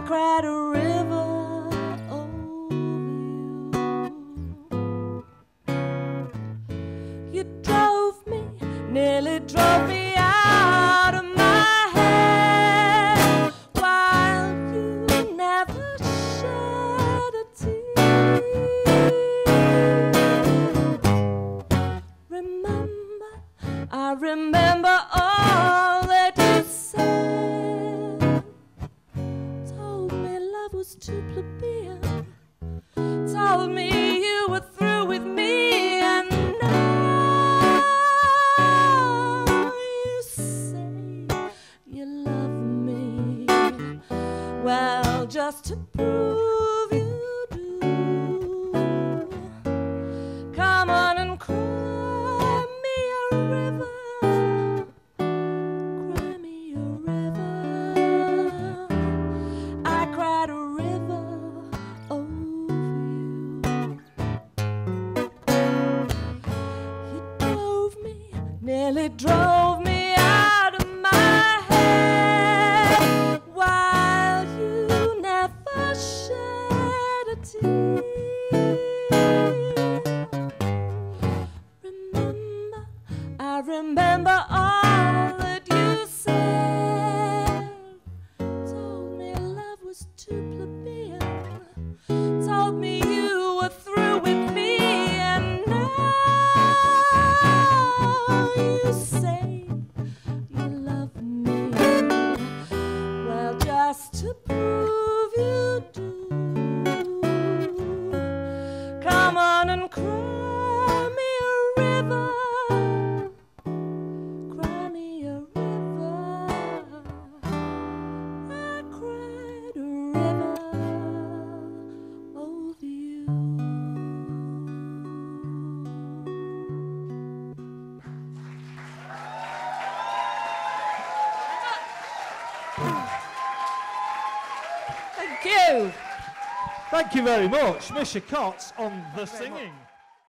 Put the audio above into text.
cried a river over you. You drove me, nearly drove me out of my head, while you never shed a tear. Remember, I remember all that you said. Told me love was too plebeian, told me you were through with me, and now you say you love me. Well, just to prove you do, come on and cry me a river, cry me a river. I cried a river over you. You drove me, nearly drove me out of my head, while you never shed a tear. Remember, I remember all that you said. Told me love was too plebeian, told me you were through with me, and now you say you love me. Well, just to prove you do, come on and cry me a river, cry me a river. I cried a river over you. Thank you. Thank you very much. Mysia Cots on the singing.